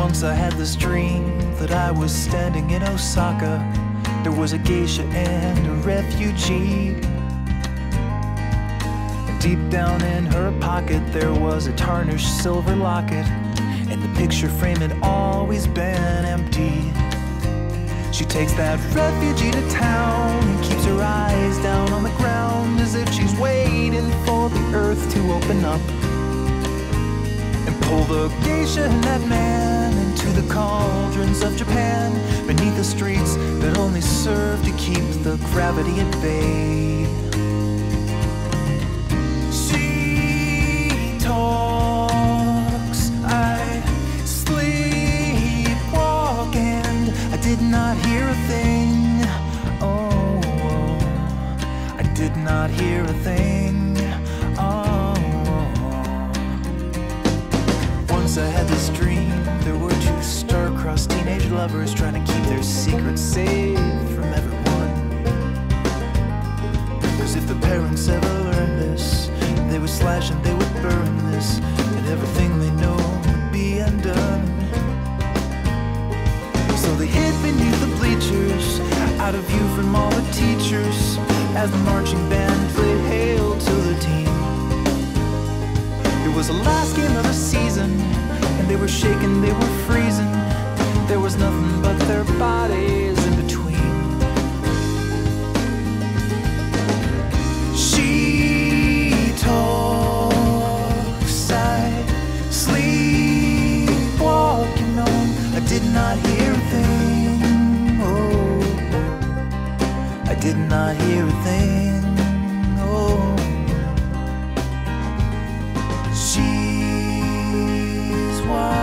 Once I had this dream that I was standing in Osaka. There was a geisha and a refugee. And deep down in her pocket there was a tarnished silver locket, and the picture frame had always been empty. She takes that refugee to town and keeps her eyes down on the ground, as if she's waiting for the earth to open up and pull the geisha and that man into the cauldrons of Japan, beneath the streets that only serve to keep the gravity at bay. She talks, I sleepwalk, and I did not hear a thing. Oh, I did not hear a thing. Once I had this dream, there were two star-crossed teenage lovers trying to keep their secrets safe from everyone. 'Cause if the parents ever learned this, they would slash and they would burn this, and everything they know would be undone. So they hid beneath the bleachers, out of view from all the teachers, as the marching band played Hail to the Team. It was the last game of the season, and they were shaking, they were freezing. There was nothing but their bodies in between. She talks, I sleepwalk, you know, I did not hear a thing. Oh, I did not hear a thing. Oh, she's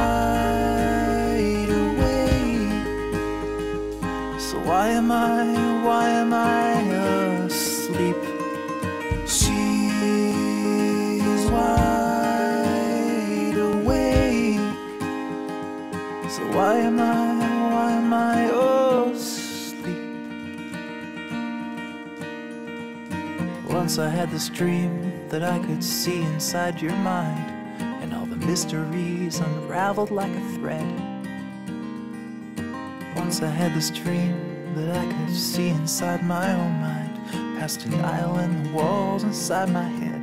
wide awake. So why am I asleep? She's wide awake. So why am I asleep? Once I had this dream that I could see inside your mind, and all the mysteries unraveled like a thread. Once I had this dream that I could see inside my own mind, past an aisle and the walls inside my head.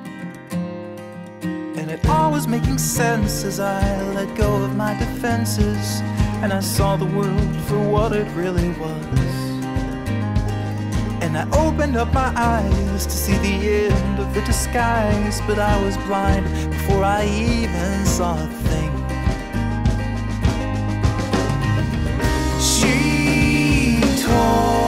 And it all was making sense as I let go of my defenses, and I saw the world for what it really was. And I opened up my eyes to see the end of the disguise, but I was blind before I even saw a thing. She told